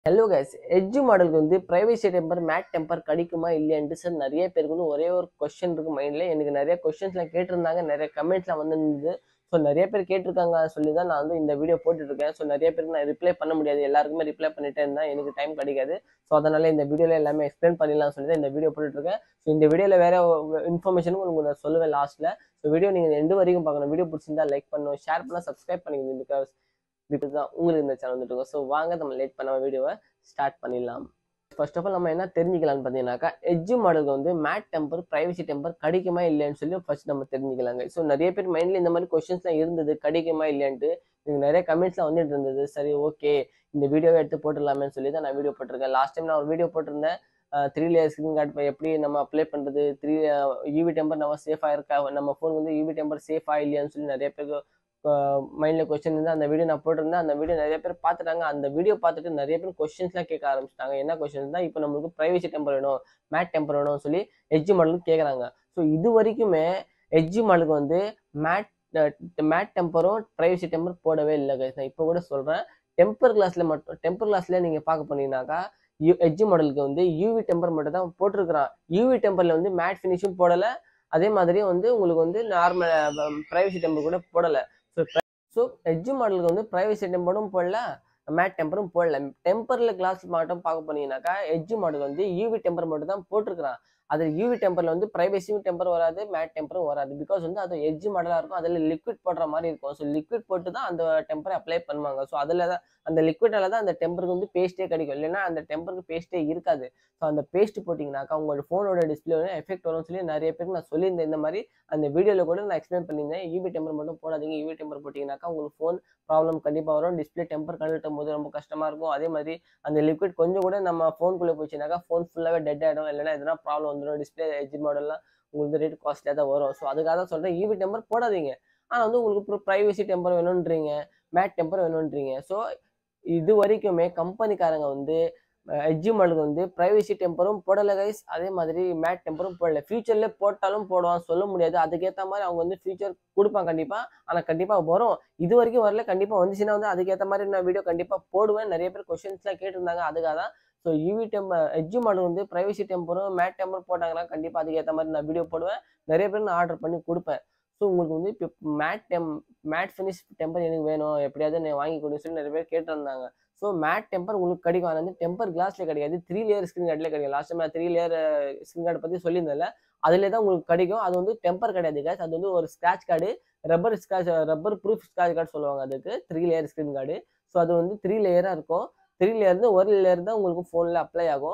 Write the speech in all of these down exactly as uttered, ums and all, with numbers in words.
Hello guys, edge மாடலுக்கு வந்து privacy temper mat temper கிடைக்குமா இல்லையான்ட்டு சார் நிறைய பேருக்கு வந்து ஒரே ஒரு கொஸ்டின் இருக்கு மைண்ட்ல. எனக்கு நிறைய கொஸ்டின்ஸ்லாம் கேட்டிருந்தாங்க, நிறைய கமெண்ட்ஸ்லாம் வந்துருந்தது. ஸோ நிறைய பேர் கேட்டிருக்காங்க சொல்லி தான் நான் வந்து இந்த வீடியோ போட்டுட்டு இருக்கேன். ஸோ நிறைய பேருக்கு நான் ரிப்ளை பண்ண முடியாது, எல்லாருக்குமே ரிப்ளை பண்ணிட்டே இருந்தால் எனக்கு டைம் கிடைக்காது. ஸோ அதனால இந்த வீடியோவில் எல்லாமே எக்ஸ்பிளைன் பண்ணிடலாம் சொல்லி தான் இந்த வீடியோ போட்டுட்டு இருக்கேன். ஸோ இந்த வீடியோவில் வேற இன்ஃபர்மேஷனும் உங்களுக்கு நான் சொல்லுவேன் லாஸ்ட்ல. ஸோ வீடியோ நீங்கள் எண்டு வரைக்கும் பார்க்கணும். வீடியோ பிடிச்சிருந்தா லைக் பண்ணணும், ஷேர் பண்ணலாம், சப்ஸ்கிரைப் பண்ணிக்கணும். பிகாஸ் பிகாஸ் தான் உங்களுக்கு இந்த சேனல் வந்துட்டு இருக்கோம். ஸோ வாங்க நம்ம லேட் பண்ண வீடியோவை ஸ்டார்ட் பண்ணிடலாம். ஃபர்ஸ்ட் ஆஃப் ஆல் நம்ம என்ன தெரிஞ்சுக்கலாம்னு பார்த்தீங்கன்னாக்கா, எட்ஜ் மாடலுக்கு வந்து மேட் டெம்பர் பிரைவசி டெம்பர் கிடைக்குமா இல்லையான்னு சொல்லி ஃபர்ஸ்ட் நம்ம தெரிஞ்சுக்கலாங்க. ஸோ நிறைய பேர் மைண்ட்ல இந்த மாதிரி கொஸ்டின்ஸ்லாம் இருந்தது, கிடைக்குமா இல்லையான்ட்டு. எனக்கு நிறைய கமெண்ட்ஸ்லாம் வந்துட்டு இருந்தது. சரி, ஓகே, இந்த வீடியோவை எடுத்து போட்டுடலாமேன்னு சொல்லி தான் நான் வீடியோ போட்டிருக்கேன். லாஸ்ட் டைம் நான் ஒரு வீடியோ போட்டிருந்தேன், த்ரீ லேயர் ஸ்க்ரீன் கார்டு எப்படி நம்ம அப்ளை பண்ணுறது, த்ரீ யூவி டெம்பர் நம்ம சேஃபாக இருக்கா, நம்ம ஃபோன் வந்து யூவி டெம்பர் சேஃபா இல்லையான்னு சொல்லி நிறைய பேருக்கு மைண்டில் கொஸ்டின் இருந்தால் அந்த வீடியோ நான் போட்டிருந்தேன். அந்த வீடியோ நிறைய பேர் பார்த்துட்டாங்க. அந்த வீடியோ பார்த்துட்டு நிறைய பேர் கொஸ்டின்ஸ்லாம் கேட்க ஆரம்பிச்சிட்டாங்க. என்ன கொஸ்டின்ஸ் தான், இப்போ நம்மளுக்கு ப்ரைவசி டெம்பர் வேணும், மேட் டெம்பர் வேணும்னு சொல்லி எட்ஜ் மாடலுக்கு கேட்குறாங்க. ஸோ இது வரைக்குமே எட்ஜ் மாடலுக்கு வந்து மேட் மேட் டெம்பரும் ப்ரைவசி டெம்பர் போடவே இல்லை கைஸ். நான் இப்போ கூட சொல்கிறேன், டெம்பர் கிளாஸில் மட்டும் டெம்பர் கிளாஸில் நீங்கள் பார்க்க போனீங்கன்னாக்கா யூ எட்ஜ் மாடலுக்கு வந்து யூவி டெம்பர் மட்டும் தான் போட்டிருக்கிறான். யூவி டெம்பரில் வந்து மேட் ஃபினிஷும் போடலை, அதே மாதிரியும் வந்து உங்களுக்கு வந்து நார்மல் ப்ரைவசி டெம்பர் கூட போடலை. ஸோ ஸோ எட்ஜ் மாடலுக்கு வந்து ப்ரைவசி டெம்பரும் போடல, மேட் டெம்பரும் போடல. டெம்பரில் கிளாஸ் மட்டும் பார்க்க போனீங்கன்னாக்கா எட்ஜ் மாடல் வந்து யூவி டெம்பர் மட்டும் தான் போட்டிருக்கிறான். அதில் யூவி டெம்பரில் வந்து ப்ரைவசியும் டெம்பர் வராது, மேட் டெம்பரும் வராது. பிகாஸ் வந்து அது எட்ஜ் மாடலாக இருக்கும், அதில் லிக்விட் போடுற மாதிரி இருக்கும். ஸோ லிக்விட் போட்டு தான் அந்த டெம்பரை அப்ளை பண்ணுவாங்க. ஸோ அதில் தான் அந்த லிக்விடால தான் அந்த டெம்பருக்கு வந்து பேஸ்ட்டே கிடைக்கும், இல்லைன்னா அந்த டெம்பருக்கு பேஸ்ட்டே இருக்காது. ஸோ அந்த பேஸ்ட் போட்டிங்கனாக்கா உங்களோட ஃபோனோட டிஸ்பிளே வந்து எஃபெக்ட் வரும்னு சொல்லி நிறைய பேருக்கு நான் சொல்லியிருந்தேன். இந்த மாதிரி அந்த வீடியோவில் கூட நான் எக்ஸ்பிளைன் பண்ணியிருந்தேன், யூவி டெம்பர் மட்டும் போடாதீங்க, யூவி டெம்பர் போட்டிங்கனாக்கா உங்களுக்கு ஃபோன் ப்ராப்ளம் கண்டிப்பாக வரும், டிஸ்பிளே டெம்பர் கழட்டும் போது ரொம்ப கஷ்டமாக இருக்கும். அதே மாதிரி அந்த லிக்விட் கொஞ்சம் கூட நம்ம ஃபோனுக்குள்ளே போச்சுனாக்கா ஃபோன் ஃபுல்லாகவே டெட் ஆகிடும், இல்லைன்னா எதனா ப்ராப்ளம் வந்துடும். டிஸ்பிளே எட்ஜ் மாடல்லாம் உங்களுக்கு ரேட் காஸ்ட்லியாக தான் வரும். ஸோ அதுக்காக தான் சொல்கிறேன், யூவி டெம்பர் போடாதீங்க. ஆனால் வந்து உங்களுக்கு ப்ரைவசி டெம்பர் வேணுன்றீங்க, மேட் டெம்பர் வேணுன்றீங்க. ஸோ இது வரைக்குமே கம்பெனிக்காரங்க வந்து எட்ஜ் மாடலுக்கு வந்து ப்ரைவசி டெம்பரும் போடலை கைஸ், அதே மாதிரி மேட் டெம்பரும் போடலை. ஃபியூச்சர்ல போட்டாலும் போடுவான், சொல்ல முடியாது. அதுக்கேற்ற மாதிரி அவங்க வந்து ஃபியூச்சர் கொடுப்பான் கண்டிப்பாக, ஆனால் கண்டிப்பாக வரும். இது வரைக்கும் வரல, கண்டிப்பாக வந்துச்சுன்னா வந்து அதுக்கேற்ற மாதிரி நான் வீடியோ கண்டிப்பாக போடுவேன். நிறைய பேர் கொஸ்டின்ஸ்லாம் கேட்டிருந்தாங்க, அதுக்காக தான். So UV temper edge model வந்து ப்ரைவசி டெம்பரும் மேட் டெம்பர் போட்டாங்கன்னா கண்டிப்பாக அதுக்கேற்ற மாதிரி நான் வீடியோ போடுவேன். நிறைய பேர் நான் ஆர்டர் பண்ணி கொடுப்பேன். ஸோ உங்களுக்கு வந்து இப்போ மேட் டெம் மேட் ஃபினிஷ் டெம்பர் எனக்கு வேணும், எப்படியாவது நான் வாங்கி கொடுன்னு சொல்லி நிறைய பேர் கேட்டிருந்தாங்க. ஸோ மேட் டெம்பர் உங்களுக்கு கிடைக்கும், அது வந்து டெம்பர் கிளாஸ்ல கிடையாது, த்ரீ லேயர் ஸ்க்ரீன் கார்டில் கிடைக்கும். Last time three layer screen card பற்றி சொல்லியிருந்தேன்ல, அதிலே தான் உங்களுக்கு கிடைக்கும். அது வந்து டெம்பர் கிடையாது கேஸ், அது வந்து ஒரு scratch card, rubber scratch rubber proof scratch card சொல்லுவாங்க அதுக்கு, three layer screen card. So அது வந்து த்ரீ லேயராக இருக்கும். த்ரீ லேயர்ந்து ஒரு லேயர் தான் உங்களுக்கு ஃபோனில் அப்ளை ஆகும்.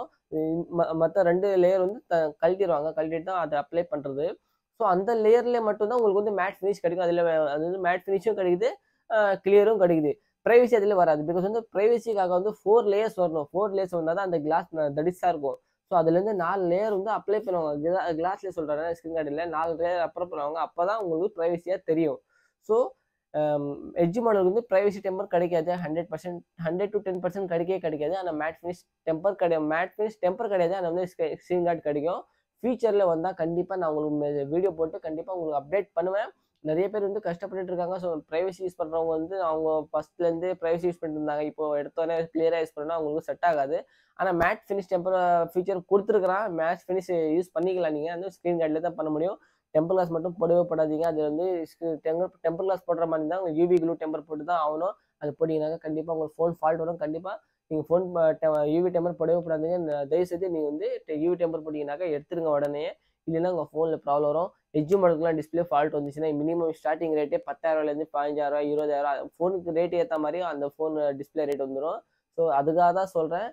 மற்ற ரெண்டு லேயர் வந்து த கழட்டிடுவாங்க, கழட்டிட்டு தான் அதை அப்ளை பண்ணுறது. ஸோ அந்த லேயர்ல மட்டும்தான் உங்களுக்கு வந்து மேட் ஃபினிஷ் கிடைக்கும். அதில் அது வந்து மேட் ஃபினிஷும் கிடைக்குது, கிளியரும் கிடைக்குது. ப்ரைவசி அதில் வராது. பிகாஸ் வந்து ப்ரைவசிக்காக வந்து ஃபோர் லேயர்ஸ் வரணும். ஃபோர் லேயர்ஸ் வந்தால் தான் அந்த கிளாஸ் தடிஸாக இருக்கும். ஸோ அதுலேருந்து நாலு லேயர் வந்து அப்ளை பண்ணுவாங்க. கிளாஸ்ல சொல்கிறாங்க, ஸ்க்ரீன் கார்டில் நாலு லேயர் அப்ளை பண்ணுவாங்க. அப்போ தான் உங்களுக்கு ப்ரைவசியாக தெரியும். ஸோ எட்ஜ் மாடலுக்கு வந்து ப்ரைவசி டெம்பர் கிடைக்காது, hundred percent hundred to ten percent கிடைக்கவே கிடைக்காது. ஆனால் மேட் ஃபினிஷ் டெம்பர் கிடையாது, மேட் ஃபினிஷ் டெம்பர் கிடையாது, ஆனால் வந்து ஸ்க்ரீன் கார்டு கிடைக்கும். ஃபியூச்சரில் வந்தால் கண்டிப்பாக நான் உங்களுக்கு வீடியோ போட்டு கண்டிப்பாக உங்களுக்கு அப்டேட் பண்ணுவேன். நிறைய பேர் வந்து கஷ்டப்பட்டுட்டு இருக்காங்க. ஸோ ப்ரைவசி யூஸ் பண்ணுறவங்க வந்து அவங்க ஃபஸ்ட்லேருந்து ப்ரைவசி யூஸ் பண்ணிட்டு இருந்தாங்க, இப்போ எடுத்தோடனே கிளியராக யூஸ் பண்ணால் அவங்களுக்கு செட் ஆகாது. ஆனால் மேட் ஃபினிஷ் டெம்பர் ஃபீச்சர் கொடுத்துருக்குறான், மேட் ஃபினிஷ் யூஸ் பண்ணிக்கலாம். நீங்கள் வந்து ஸ்க்ரீன் கார்டில் தான் பண்ண முடியும். டெம்பர் கிளாஸ் மட்டும் போடவே போடாதீங்க. அது வந்து டெம்பர் டெம்பர் கிளாஸ் போடுற மாதிரி தான் உங்களுக்கு யூவி க்ளூ டெம்பர் போட்டு தான் ஆகணும். அது போட்டிங்கனாக்கா கண்டிப்பாக உங்களுக்கு ஃபோன் ஃபால்ட் வரும். கண்டிப்பாக நீங்கள் ஃபோன் யூவி டெம்பர் போடவே போடாதீங்க. தயவுசெய்து நீங்கள் வந்து யூவி டெம்பர் போட்டிங்கனாக்கா எடுத்துருங்க உடனே, இல்லைன்னா உங்கள் ஃபோனில் ப்ராப்ளம் வரும். எட்ஜ் மாடலுக்குலாம் டிஸ்பிளே ஃபால்ட் வந்துச்சுன்னா மினிமம் ஸ்டார்டிங் ரேட்டே பத்தாயிரூவாலேருந்து பதினஞ்சாயிரரூவா இருபதாயிரம் ஃபோனுக்கு ரேட்டு ஏற்ற மாதிரி அந்த ஃபோன் டிஸ்பிளே ரேட் வந்துடும். ஸோ அதுக்காக தான் சொல்கிறேன்,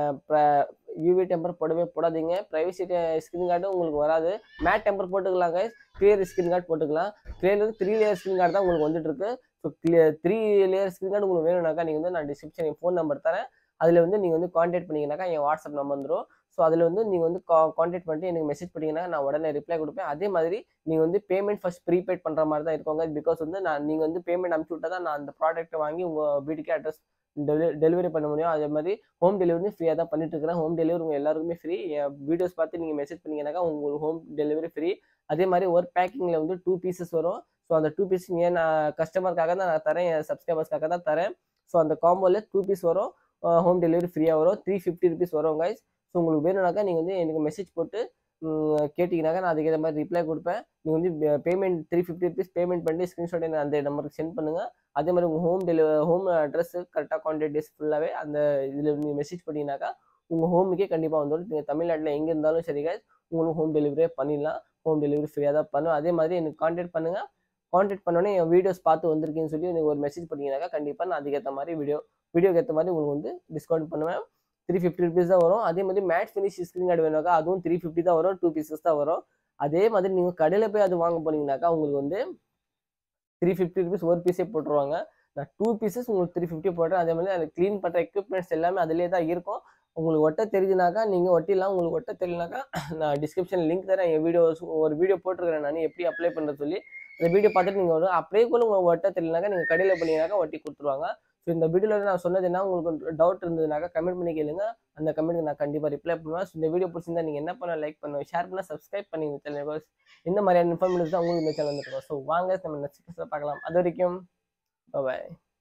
யூவி டெம்பர் போடவே போடாதீங்க. ப்ரைவசி ஸ்க்ரீன் கார்டு உங்களுக்கு வராது. மேட் டெம்பர் போட்டுக்கலாங்க, கிளியர் ஸ்க்ரீன் கார்டு போட்டுக்கலாம். கிளியர் வந்து த்ரீ லேயர் ஸ்க்ரீன் கார்டு தான் உங்களுக்கு வந்துட்டு இருக்கு. So clear three layer screen card உங்களுக்கு வேணும்னாக்கா நீங்கள் வந்து நான் டிஸ்கிரிப்ஷன் என் ஃபோன் நம்பர் தரேன், அதில் வந்து நீங்கள் வந்து கான்டாக்ட் பண்ணிங்கனாக்கா என் வாட்ஸ்அப் நம்பர் வந்துடும். ஸோ அதில் வந்து நீங்கள் வந்து கா கான்டாக்ட் பண்ணிட்டு எனக்கு மெசேஜ் பண்ணிங்கன்னா நான் உடனே ரிப்ளை கொடுப்பேன். அதே மாதிரி நீங்கள் வந்து பேமெண்ட் ஃபஸ்ட் ப்ரீபெய்ட் பண்ணுற மாதிரி தான் இருக்கோங்க. பிகாஸ் வந்து நான் நீங்கள் வந்து பேமெண்ட் அனுப்பிச்சி விட்டால் தான் நான் அந்த ப்ராடக்ட்டை வாங்கி உங்கள் வீட்டுக்கே அட்ரஸ் டெலி டெலிவரி பண்ண முடியும். அதே மாதிரி ஹோம் டெலிவரி ஃப்ரீயாக தான் பண்ணிட்டு இருக்கிறேன். ஹோம் டெலிவரி உங்கள் எல்லாருக்குமே ஃப்ரீ. என் வீடியோஸ் பார்த்து நீங்கள் மெசேஜ் பண்ணிங்கனாக்கா உங்களுக்கு ஹோம் டெலிவரி ஃப்ரீ. அதே மாதிரி ஒரு பேக்கிங்கில் வந்து டூ பீசஸ் வரும். ஸோ அந்த டூ பீஸ் ஏன் நான் கஸ்டமருக்காக தான் நான் தரேன், என் சப்ஸ்கிரைபர்ஸ்க்காக தான் தரேன். ஸோ அந்த காம்போவில் டூ பீஸ் வரும். ஹோம் டெலிவரி ஃப்ரீயாக வரும். த்ரீ ஃபிஃப்டி ருபீஸ் வரும் கைஸ். ஸோ உங்களுக்கு வேணும்னாக்கா நீங்கள் வந்து எனக்கு மெசேஜ் போட்டு கேட்டிங்கனாக்கா நான் அதுக்கேற்ற மாதிரி ரிப்ளை கொடுப்பேன். நீங்கள் வந்து payment three fifty rupees payment பண்ணி ஸ்க்ரீன்ஷாட் எனக்கு அந்த நம்பருக்கு சென்ட் பண்ணுங்கள். அதே மாதிரி உங்கள் ஹோம் டெலிவரி ஹோம் அட்ரஸ் கரெக்டாக கான்டாக்ட் டேஸ் ஃபுல்லாகவே அந்த இதில் நீங்கள் மெசேஜ் பண்ணிங்கனாக்கா உங்கள் ஹோமுக்கே கண்டிப்பாக வந்துடும். நீங்கள் தமிழ்நாட்டில் எங்கே இருந்தாலும் சரி கைஸ் உங்களுக்கு ஹோம் டெலிவரியே பண்ணிடலாம். ஹோம் டெலிவரி ஃப்ரீயாக தான் பண்ணும். அதே மாதிரி எனக்கு கான்டாக்ட் பண்ணுங்கள். கான்டாக்ட் பண்ணோன்னே என் வீடியோஸ் பார்த்து வந்திருக்கேன்னு சொல்லி எனக்கு ஒரு மெசேஜ் பண்ணிங்கனாக்கா கண்டிப்பாக நான் அதுக்கேற்ற மாதிரி வீடியோ வீடியோக்கு ஏற்ற மாதிரி உங்களுக்கு வந்து டிஸ்கவுண்ட் பண்ணுவேன். த்ரீ ஃபிஃப்டி ருபீஸ் தான் வரும். அதே மாதிரி மேட் ஃபினிஷ் ஸ்க்ரீன் கார்டு வேணுனாக்கா அதுவும் த்ரீ ஃபிஃப்டி தான் வரும். டூ பீசஸ் தான் வரும். அதே மாதிரி நீங்கள் கடையில் போய் அது வாங்க போனீங்கன்னாக்கா உங்களுக்கு வந்து த்ரீ ஃபிஃப்டி ருபீஸ் ஒரு பீஸே போட்டுருவாங்க. நான் டூ பீசஸ் உங்களுக்கு த்ரீ ஃபிஃப்டி போட்டேன். அதே மாதிரி அது க்ளீன் பண்ணுற எக்யூப்மெண்ட்ஸ் எல்லாமே அதிலே தான் இருக்கும். உங்களுக்கு ஒட்ட தெரியுதுனாக்கா நீங்கள் ஒட்டிடலாம். உங்களுக்கு ஒட்ட தெரியலனாக்கா நான் டிஸ்கிரிப்ஷன் லிங்க் தரேன். என் வீடியோஸ் ஒரு வீடியோ போட்டிருக்கிறேன் நான் எப்படி அப்ளை பண்ணுறது சொல்லி. அந்த வீடியோ பார்த்துட்டு நீங்கள் வரும். அப்படியே கூட உங்களுக்கு ஒட்ட தெரியலனாக்கா நீங்கள் கடையில் போனீங்கன்னாக்கா ஒட்டி கொடுத்துருவாங்க. ஸோ இந்த வீடியோவில் நான் சொன்னது என்ன உங்களுக்கு டவுட் இருந்ததுனாக்கா கமெண்ட் பண்ணி கேளுங்க. அந்த கமெண்ட்டுக்கு நான் கண்டிப்பாக ரிப்ளை பண்ணுவேன். ஸோ இந்த வீடியோ பிடிச்சிருந்தா நீங்கள் என்ன பண்ண லைக் பண்ணுவேன், ஷேர் பண்ணால் சப்ஸ்கிரைப் பண்ணி இந்த சேனல் இந்த மாதிரியான இன்ஃபர்மேட்டிவ் தான் உங்களுக்கு இந்த சேனல் வந்துருக்கோம். ஸோ வாங்க நம்ம நெக்ஸ்ட் பார்க்கலாம். அது வரைக்கும் பாய்.